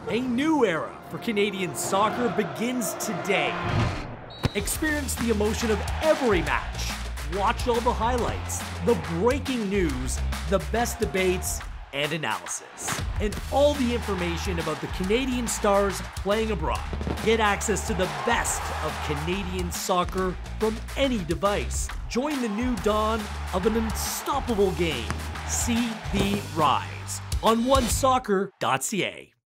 A new era for Canadian soccer begins today. Experience the emotion of every match. Watch all the highlights, the breaking news, the best debates, and analysis, and all the information about the Canadian stars playing abroad. Get access to the best of Canadian soccer from any device. Join the new dawn of an unstoppable game. See the rise on onesoccer.ca.